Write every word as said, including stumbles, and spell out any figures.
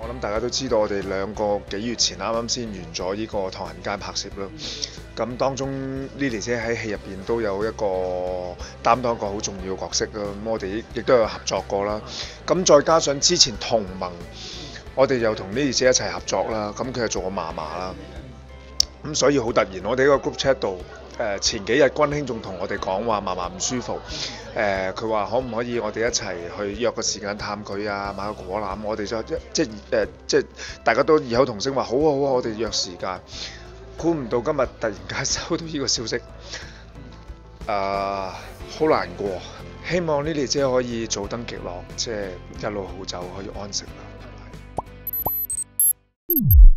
我諗大家都知道，我哋兩個幾月前啱啱先完咗呢個《唐人街》拍攝啦。咁當中 Lily 姐喺戲入邊都有一個擔當一個好重要嘅角色啦。咁我哋亦都有合作過啦。咁再加上之前同盟，我哋又同 Lily 姐一齊合作啦。咁佢係做過嫲嫲啦。咁所以好突然，我哋喺個 group chat 度。誒前幾日君兄仲同我哋講話嫲嫲唔舒服，誒佢話可唔可以我哋一齊去約個時間探佢啊，買個果籃，我哋就即即誒、呃、即大家都異口同聲話好啊好啊，我哋約時間。估唔到今日突然間收到呢個消息，誒、呃、好難過。希望 Lily 姐可以早登極樂，即係一路好走，可以安息啦。